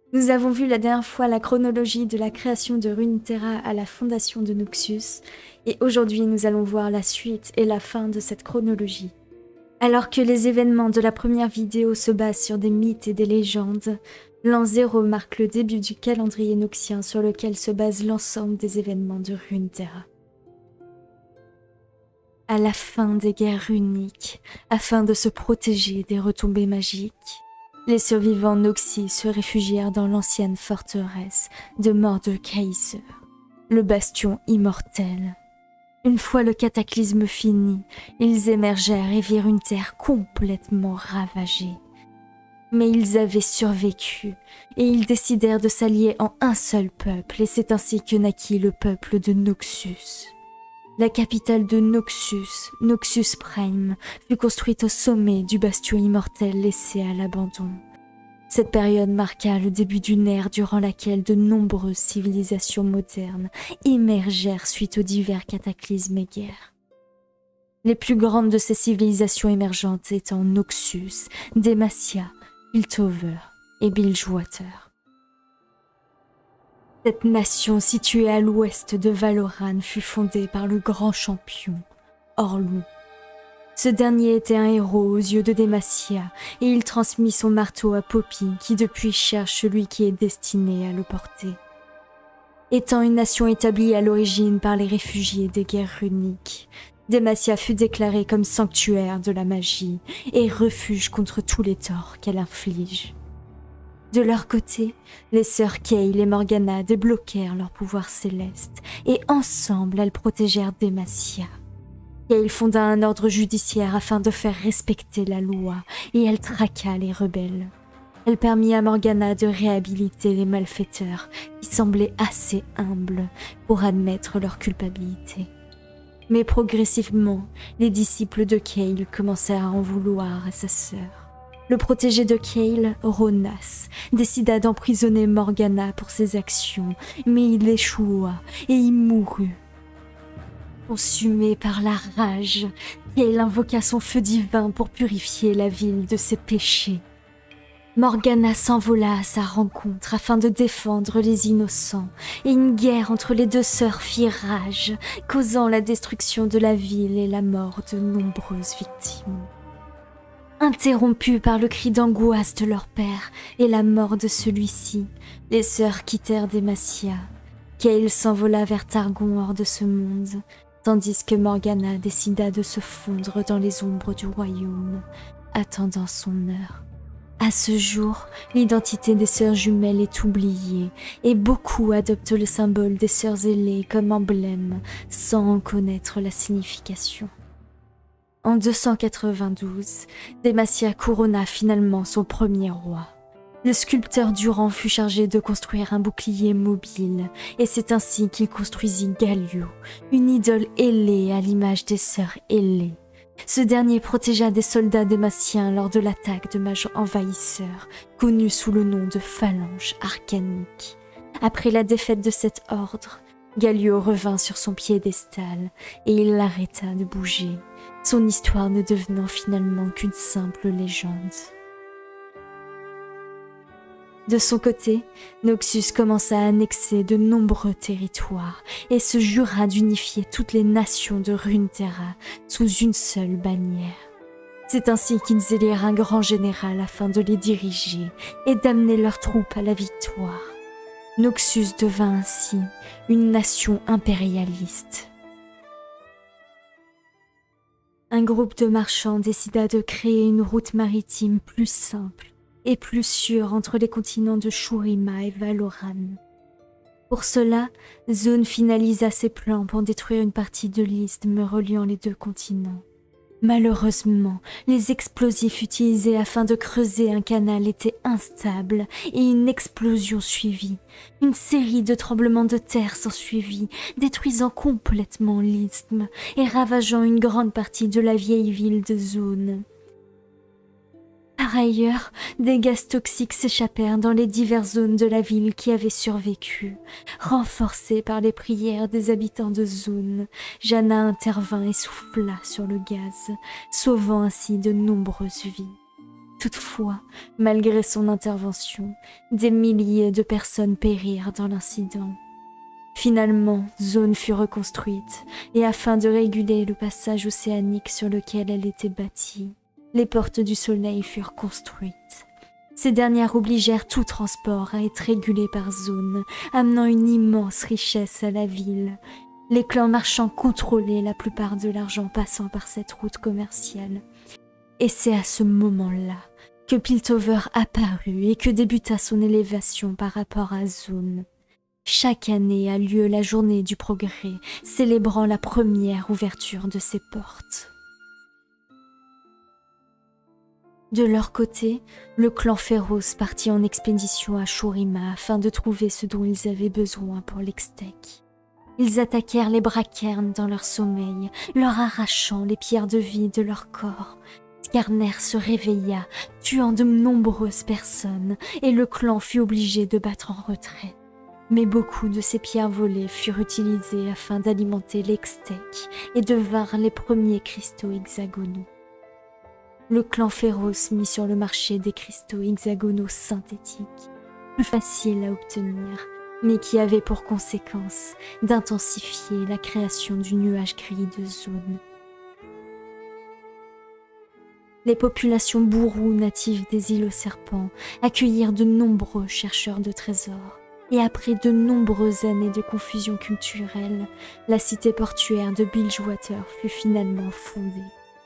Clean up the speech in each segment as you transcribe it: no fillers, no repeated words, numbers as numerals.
Nous avons vu la dernière fois la chronologie de la création de Runeterra à la fondation de Noxus, et aujourd'hui nous allons voir la suite et la fin de cette chronologie. Alors que les événements de la première vidéo se basent sur des mythes et des légendes, l'an 0 marque le début du calendrier noxien sur lequel se base l'ensemble des événements de Runeterra. À la fin des guerres runiques, afin de se protéger des retombées magiques, les survivants Noxy se réfugièrent dans l'ancienne forteresse de Mordekaiser, le bastion immortel. Une fois le cataclysme fini, ils émergèrent et virent une terre complètement ravagée. Mais ils avaient survécu, et ils décidèrent de s'allier en un seul peuple, et c'est ainsi que naquit le peuple de Noxus. La capitale de Noxus, Noxus Prime, fut construite au sommet du bastion immortel laissé à l'abandon. Cette période marqua le début d'une ère durant laquelle de nombreuses civilisations modernes émergèrent suite aux divers cataclysmes et guerres. Les plus grandes de ces civilisations émergentes étant Noxus, Demacia, Piltover et Bilgewater. Cette nation située à l'ouest de Valoran fut fondée par le grand champion, Orlou. Ce dernier était un héros aux yeux de Demacia et il transmit son marteau à Poppy qui depuis cherche celui qui est destiné à le porter. Étant une nation établie à l'origine par les réfugiés des guerres runiques, Demacia fut déclarée comme sanctuaire de la magie et refuge contre tous les torts qu'elle inflige. De leur côté, les sœurs Kayle et Morgana débloquèrent leur pouvoir céleste et ensemble elles protégèrent Demacia. Kayle fonda un ordre judiciaire afin de faire respecter la loi et elle traqua les rebelles. Elle permit à Morgana de réhabiliter les malfaiteurs qui semblaient assez humbles pour admettre leur culpabilité. Mais progressivement, les disciples de Kayle commencèrent à en vouloir à sa sœur. Le protégé de Kayle, Ronas, décida d'emprisonner Morgana pour ses actions, mais il échoua et y mourut. Consumé par la rage, Kayle invoqua son feu divin pour purifier la ville de ses péchés. Morgana s'envola à sa rencontre afin de défendre les innocents, et une guerre entre les deux sœurs fit rage, causant la destruction de la ville et la mort de nombreuses victimes. Interrompues par le cri d'angoisse de leur père et la mort de celui-ci, les sœurs quittèrent Demacia. Kayle s'envola vers Targon hors de ce monde, tandis que Morgana décida de se fondre dans les ombres du royaume, attendant son heure. À ce jour, l'identité des sœurs jumelles est oubliée et beaucoup adoptent le symbole des sœurs ailées comme emblème sans en connaître la signification. En 292, Demacia couronna finalement son premier roi. Le sculpteur Durand fut chargé de construire un bouclier mobile et c'est ainsi qu'il construisit Galio, une idole ailée à l'image des sœurs ailées. Ce dernier protégea des soldats démaciens lors de l'attaque de mages envahisseurs, connus sous le nom de phalange arcanique. Après la défaite de cet ordre, Galio revint sur son piédestal et il l'arrêta de bouger, son histoire ne devenant finalement qu'une simple légende. De son côté, Noxus commença à annexer de nombreux territoires et se jura d'unifier toutes les nations de Runeterra sous une seule bannière. C'est ainsi qu'ils élirent un grand général afin de les diriger et d'amener leurs troupes à la victoire. Noxus devint ainsi une nation impérialiste. Un groupe de marchands décida de créer une route maritime plus simple et plus sûre entre les continents de Shurima et Valoran. Pour cela, Zone finalisa ses plans pour détruire une partie de l'isthme reliant les deux continents. Malheureusement, les explosifs utilisés afin de creuser un canal étaient instables et une explosion suivit. Une série de tremblements de terre s'ensuivit, détruisant complètement l'isthme et ravageant une grande partie de la vieille ville de Zone. Par ailleurs, des gaz toxiques s'échappèrent dans les diverses zones de la ville qui avaient survécu. Renforcée par les prières des habitants de Zone, Janna intervint et souffla sur le gaz, sauvant ainsi de nombreuses vies. Toutefois, malgré son intervention, des milliers de personnes périrent dans l'incident. Finalement, Zone fut reconstruite, et afin de réguler le passage océanique sur lequel elle était bâtie, les portes du soleil furent construites. Ces dernières obligèrent tout transport à être régulé par Zone, amenant une immense richesse à la ville. Les clans marchands contrôlaient la plupart de l'argent passant par cette route commerciale. Et c'est à ce moment-là que Piltover apparut et que débuta son élévation par rapport à Zone. Chaque année a lieu la journée du progrès, célébrant la première ouverture de ses portes. De leur côté, le clan féroce partit en expédition à Shurima afin de trouver ce dont ils avaient besoin pour l'Extech. Ils attaquèrent les Bracairns dans leur sommeil, leur arrachant les pierres de vie de leur corps. Skarner se réveilla, tuant de nombreuses personnes, et le clan fut obligé de battre en retraite. Mais beaucoup de ces pierres volées furent utilisées afin d'alimenter l'Extech et devinrent les premiers cristaux hexagonaux. Le clan féroce mit sur le marché des cristaux hexagonaux synthétiques, plus faciles à obtenir, mais qui avaient pour conséquence d'intensifier la création du nuage gris de Zone. Les populations bourrous natives des îles aux serpents accueillirent de nombreux chercheurs de trésors, et après de nombreuses années de confusion culturelle, la cité portuaire de Bilgewater fut finalement fondée.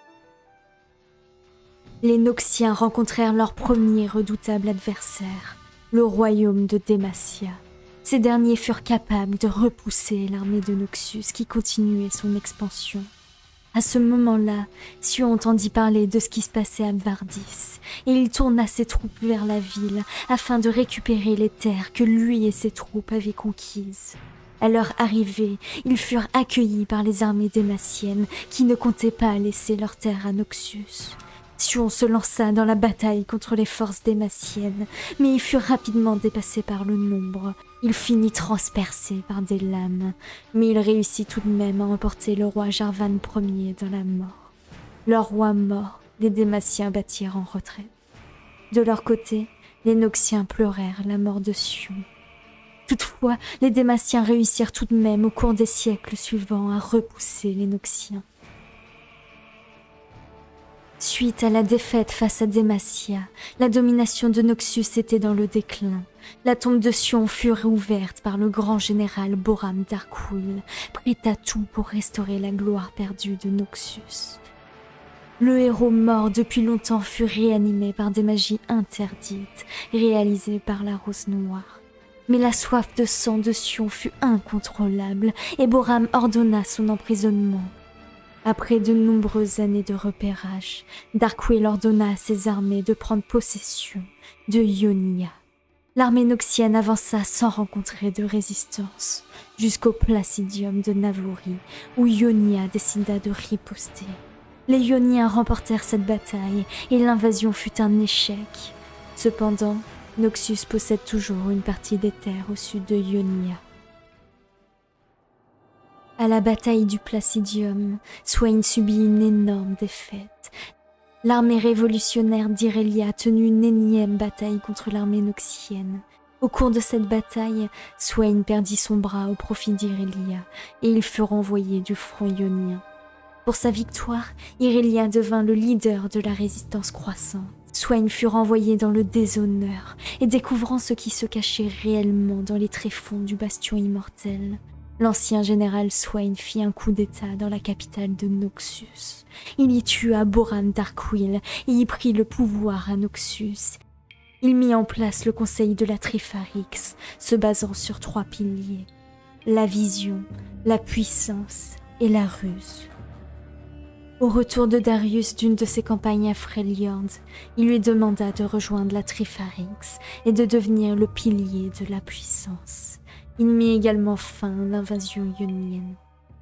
Les Noxiens rencontrèrent leur premier redoutable adversaire, le royaume de Demacia. Ces derniers furent capables de repousser l'armée de Noxus qui continuait son expansion. À ce moment-là, Siu entendit parler de ce qui se passait à Vardis, et il tourna ses troupes vers la ville afin de récupérer les terres que lui et ses troupes avaient conquises. À leur arrivée, ils furent accueillis par les armées démaciennes qui ne comptaient pas laisser leurs terres à Noxus. Sion se lança dans la bataille contre les forces démaciennes, mais il fut rapidement dépassé par le nombre. Il finit transpercé par des lames, mais il réussit tout de même à emporter le roi Jarvan Ier dans la mort. Leur roi mort, les Démaciens battirent en retraite. De leur côté, les Noxiens pleurèrent la mort de Sion. Toutefois, les Démaciens réussirent tout de même au cours des siècles suivants à repousser les Noxiens. Suite à la défaite face à Demacia, la domination de Noxus était dans le déclin. La tombe de Sion fut rouverte par le grand général Boram Darkwill, prêt à tout pour restaurer la gloire perdue de Noxus. Le héros mort depuis longtemps fut réanimé par des magies interdites, réalisées par la Rose Noire. Mais la soif de sang de Sion fut incontrôlable et Boram ordonna son emprisonnement. Après de nombreuses années de repérage, Darkwill ordonna à ses armées de prendre possession de Ionia. L'armée noxienne avança sans rencontrer de résistance, jusqu'au Placidium de Navori, où Ionia décida de riposter. Les Ioniens remportèrent cette bataille et l'invasion fut un échec. Cependant, Noxus possède toujours une partie des terres au sud de Ionia. À la bataille du Placidium, Swain subit une énorme défaite. L'armée révolutionnaire d'Irelia a tenu une énième bataille contre l'armée noxienne. Au cours de cette bataille, Swain perdit son bras au profit d'Irelia et il fut renvoyé du front ionien. Pour sa victoire, Irelia devint le leader de la résistance croissante. Swain fut renvoyé dans le déshonneur et découvrant ce qui se cachait réellement dans les tréfonds du bastion immortel, l'ancien général Swain fit un coup d'état dans la capitale de Noxus. Il y tua Boram Darkwill et y prit le pouvoir à Noxus. Il mit en place le conseil de la Trifarix, se basant sur 3 piliers: la vision, la puissance et la ruse. Au retour de Darius d'une de ses campagnes à Freljord, il lui demanda de rejoindre la Trifarix et de devenir le pilier de la puissance. Il mit également fin à l'invasion ionienne.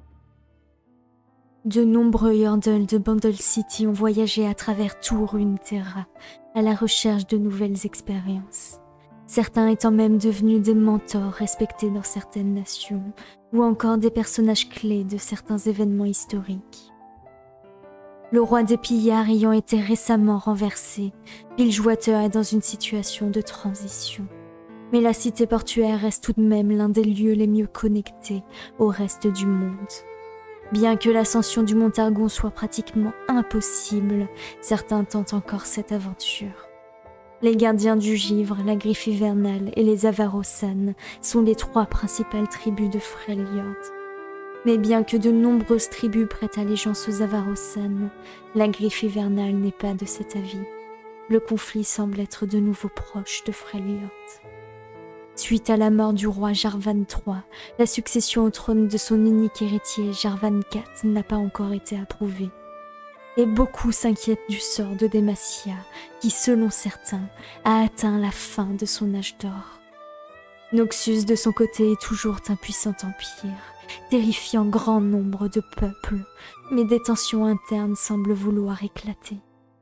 De nombreux Yordles de Bundle City ont voyagé à travers tout Runeterra à la recherche de nouvelles expériences. Certains étant même devenus des mentors respectés dans certaines nations, ou encore des personnages clés de certains événements historiques. Le roi des pillards ayant été récemment renversé, Bilgewater est dans une situation de transition. Mais la cité portuaire reste tout de même l'un des lieux les mieux connectés au reste du monde. Bien que l'ascension du mont Argon soit pratiquement impossible, certains tentent encore cette aventure. Les gardiens du givre, la griffe hivernale et les Avarosan sont les 3 principales tribus de Freljord. Mais bien que de nombreuses tribus prêtent allégeance aux Avarosan, la griffe hivernale n'est pas de cet avis. Le conflit semble être de nouveau proche de Freljord. Suite à la mort du roi Jarvan III, la succession au trône de son unique héritier Jarvan IV n'a pas encore été approuvée. Et beaucoup s'inquiètent du sort de Demacia, qui, selon certains, a atteint la fin de son âge d'or. Noxus, de son côté, est toujours un puissant empire, terrifiant grand nombre de peuples, mais des tensions internes semblent vouloir éclater.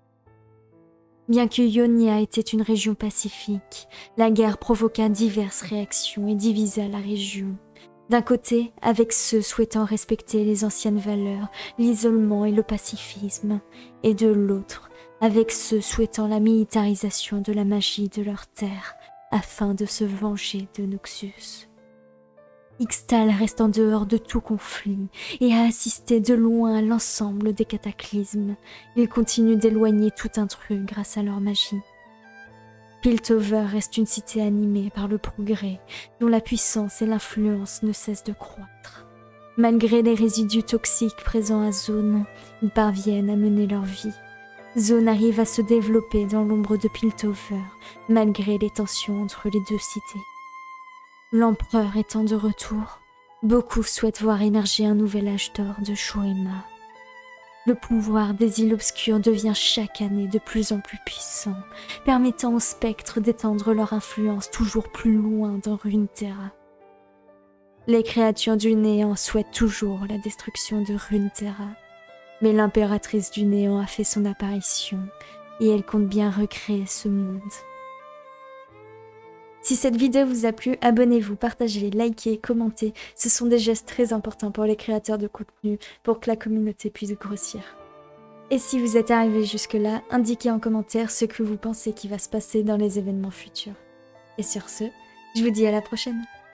Bien que Ionia était une région pacifique, la guerre provoqua diverses réactions et divisa la région. D'un côté, avec ceux souhaitant respecter les anciennes valeurs, l'isolement et le pacifisme, et de l'autre, avec ceux souhaitant la militarisation de la magie de leur terre, afin de se venger de Noxus. Ixtal reste en dehors de tout conflit et a assisté de loin à l'ensemble des cataclysmes. Ils continuent d'éloigner tout intrus grâce à leur magie. Piltover reste une cité animée par le progrès, dont la puissance et l'influence ne cessent de croître. Malgré les résidus toxiques présents à Zone, ils parviennent à mener leur vie. Zone arrive à se développer dans l'ombre de Piltover, malgré les tensions entre les 2 cités. L'empereur étant de retour, beaucoup souhaitent voir émerger un nouvel âge d'or de Shurima. Le pouvoir des îles obscures devient chaque année de plus en plus puissant, permettant aux spectres d'étendre leur influence toujours plus loin dans Runeterra. Les créatures du néant souhaitent toujours la destruction de Runeterra, mais l'impératrice du néant a fait son apparition et elle compte bien recréer ce monde. Si cette vidéo vous a plu, abonnez-vous, partagez, likez, commentez. Ce sont des gestes très importants pour les créateurs de contenu pour que la communauté puisse grossir. Et si vous êtes arrivé jusque-là, indiquez en commentaire ce que vous pensez qui va se passer dans les événements futurs. Et sur ce, je vous dis à la prochaine.